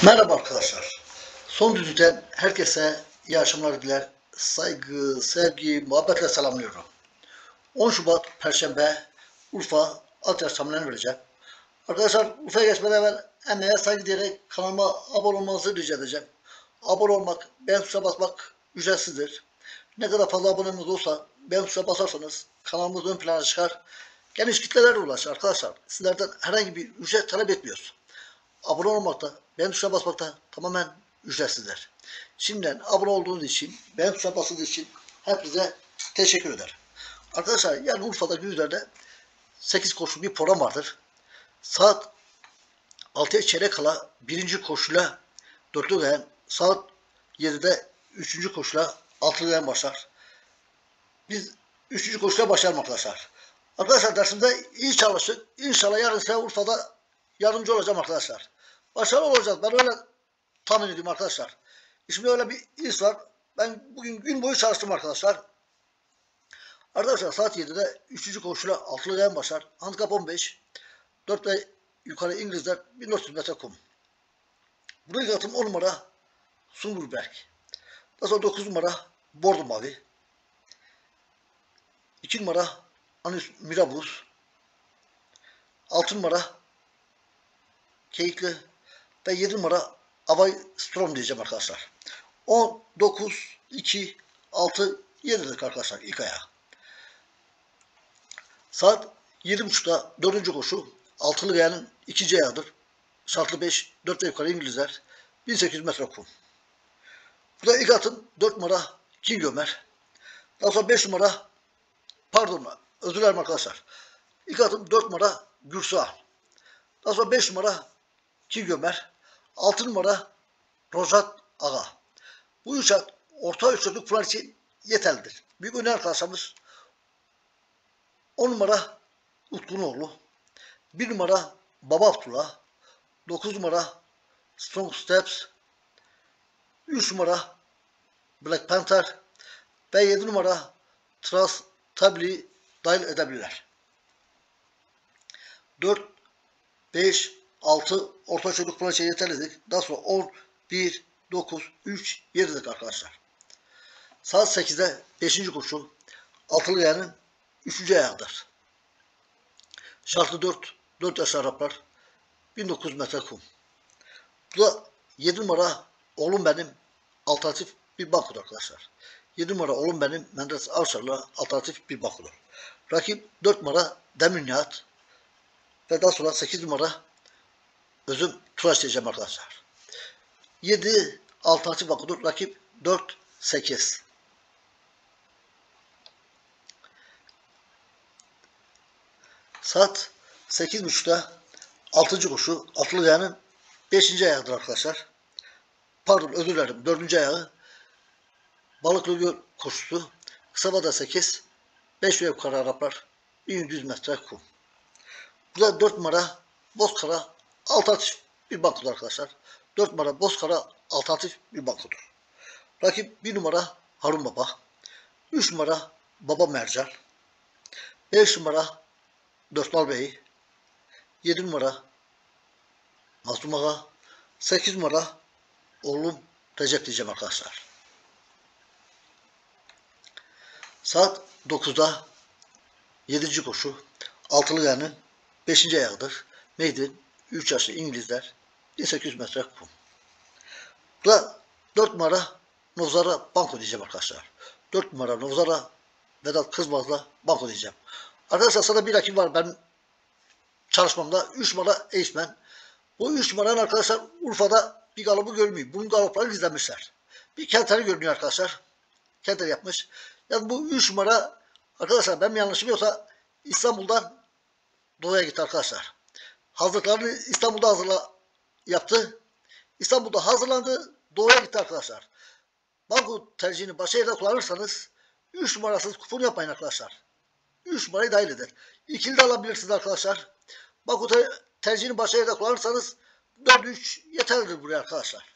Merhaba arkadaşlar. Son düzlükten herkese iyi akşamlar diler. Saygı, sevgi, muhabbetle selamlıyorum. 10 Şubat Perşembe Urfa alt yaş tahminlerini vereceğim. Arkadaşlar Urfa'ya geçmeden evvel emeğe saygı diyerek kanalıma abone olmanızı rica edeceğim. Abone olmak, beğen tuşuna basmak ücretsizdir. Ne kadar fazla abonemiz olsa beğen tuşuna basarsanız kanalımız ön plana çıkar. Geniş kitlelere ulaşır arkadaşlar. Sizlerden herhangi bir ücret talep etmiyoruz. Abone olmakta, beğen tuşuna basmakta tamamen ücretsizler. Şimdiden abone olduğunuz için, beğen tuşuna basıldığı için hepinize teşekkür ederim. Arkadaşlar yarın Urfa'da gündüzlerde 8 koşulu bir program vardır. Saat 6'ya çeyrek kala 1. koşuyla 4'lü gayen, saat 7'de 3. koşuyla 6'lı gayen başlar. Biz 3. koşuyla başlayalım arkadaşlar. Arkadaşlar dersimde iyi çalışın. İnşallah yarın size Urfa'da yardımcı olacağım arkadaşlar. Başarılı olacağız. Ben öyle tahmin ediyorum arkadaşlar. Şimdi öyle bir iş var. Ben bugün gün boyu çalıştım arkadaşlar. Arkadaşlar saat 7'de 3. koşuyla 6'lı gayen başlar. Handikap 15. 4 ve yukarı İngilizler 1400 metre kum. Buraya katım 10 numara Sungurberg. Daha sonra 9 numara Bordo Mavi. 2 numara Anus Mirabus. 6 numara Keyikli ve 7 numara Avay Strom diyeceğim arkadaşlar. 10, 9, 2, 6, 7'dir arkadaşlar ilk ayağı. Saat 7.30'da 4. koşu. Altılı gayanın 2. ayağıdır. Şartlı 5, 4 ve yukarı İngilizler. 1800 metre kum. Burada ilk atım 4 numara King Ömer. Daha sonra 5 numara özür dilerim arkadaşlar. İlk atım 4 numara Gürsuhan. Daha sonra 5 numara King Ömer. 6 numara Rozat Aga. Bu üç at orta ölçekli kural için yeterlidir. Büyük önemli arkadaşlarımız 10 numara Utkunoğlu, 1 numara Baba Abdullah, 9 numara Strong Steps, 3 numara Black Panther ve 7 numara Trust Tabli dahil edebilirler. 4, 5, 6 orta çocuk kural için yeterlidir. Daha sonra 10, 1, 9, 3, 7'dik arkadaşlar. Saat 8'de 5. koşu altılı gayanın 3. ayağıdır. Şartlı 4, 4 yaş Araplar 1900 metre kum. Bu da 7 numara Oğlum Benim alternatif bir bankodur arkadaşlar. 7 numara Oğlum Benim Menderes Avşar'la alternatif bir bankodur. Rakip 4 numara Demir Nihat ve daha sonra 8 numara Özüm Turaş diyeceğim arkadaşlar. 7 alternatif bankodur. Rakip 4, 8. Saat 8.30'da 6. koşu altılı gayanın 5. ayağıdır arkadaşlar. Pardon özür dilerim 4. ayağı Balıklı Göl koşusu. Kısa vada 8. 5 ve yukarı Araplar 1100 metre kum. Bu da 4 numara Bozkara alternatif bir bankodur arkadaşlar. 4 numara Bozkara alternatif bir bankodur. Rakip 1 numara Harun Baba. 3 numara Baba Mercan. 5 numara Dörtmal Bey. 7 numara Mazlum Ağa. 8 numara Oğlum Recep diyeceğim arkadaşlar. Saat 9'da 7. koşu altılı gayanın 5. ayağıdır. Maiden 3 yaşlı İngilizler 1800 metre kum. Bu da 4 numara Novzara banko diyeceğim arkadaşlar. 4 numara Novzara Vedat Kızmaz'la banko diyeceğim. Arkadaşlar sana bir rakip var benim çalışmamda. 3 numara Aceman. Bu 3 numaranın arkadaşlar Urfa'da bir galıbı görmüyor. Bunun galoplarını izlemişler. Bir Kenteri görünüyor arkadaşlar. Kenter yapmış. Yani bu 3 numara arkadaşlar benim yanlışım yoksa İstanbul'dan Doğu'ya gitti arkadaşlar. Hazırlıklarını İstanbul'da yaptı. İstanbul'da hazırlandı. Doğu'ya gitti arkadaşlar. Banko tercihini başka yerde kullanırsanız 3 numarasız kupon yapmayın arkadaşlar. 3 numarayı dahil eder. İkili de alabilirsiniz arkadaşlar. Banko tercihini başka yerde kullanırsanız 4-3 yeterlidir buraya arkadaşlar.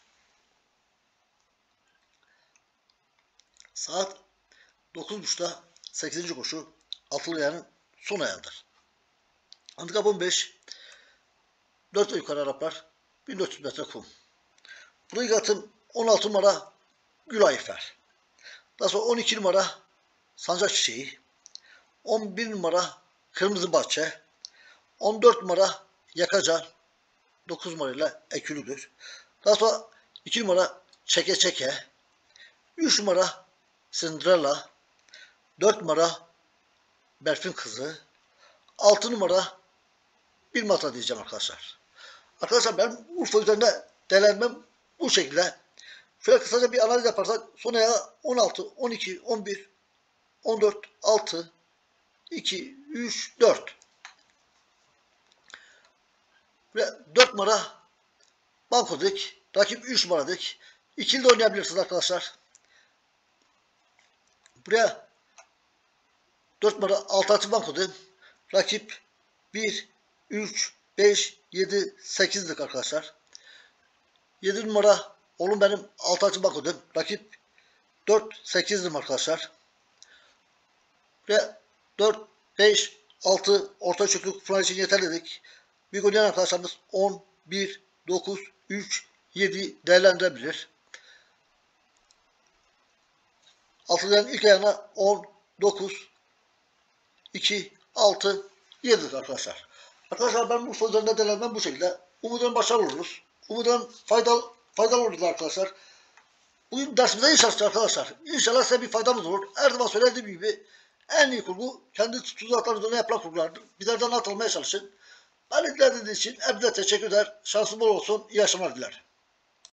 Saat 9.30'da 8. koşu altılı gayanın son ayağıdır. Handikap 15. 4 ve yukarı Araplar 1400 metre kum. Burayı katım 16 numara Gül Ayfer. Daha sonra 12 numara Sancak Çiçeği. 11 numara Kırmızı Bahçe. 14 numara Yakacan. 9 numarayla ekülüdür. Daha sonra 2 numara Çeke Çeke. 3 numara Cinderella. 4 numara Berfin Kızı. 6 numara Bir Mata diyeceğim arkadaşlar. Arkadaşlar ben Urfa üzerinde değerlenmem bu şekilde. Şöyle kısaca bir analiz yaparsak son ayağı 16, 12, 11, 14, 6, 2, 3, 4. Ve 4 numara banko dedik. Rakip 3 numara dedik. İkili de oynayabilirsiniz arkadaşlar. Buraya 4 numara alternatif banko dedim. Rakip 1, 3, 5, 7, 8 dedik arkadaşlar. 7 numara oğlum benim alternatif banko dedim. Rakip 4, 8 dedim arkadaşlar. Ve 4, 5, 6 orta çocuk falan için yeterli dedik. Büyük oynayan arkadaşlarımız 10, 1, 9, 3, 7 değerlendirebilir. Altıların ilk ayağına 10, 9, 2, 6, 7 arkadaşlar. Arkadaşlar ben bu sözlerinde değerlendirmem bu şekilde. Umuyorum başarılı oluruz. Umuyorum faydalı oluruz arkadaşlar. Bugün dersimize iyi çalıştık arkadaşlar. İnşallah size bir faydamız olur. Her zaman söylediğim gibi en iyi kurgu kendi tuzaklar üzerine yapılan kurgulardır. Bizlerden atılmaya çalışın. Beni dinlediğiniz için hepinize teşekkür eder. Şansım bol olsun. İyi akşamlar dilerim.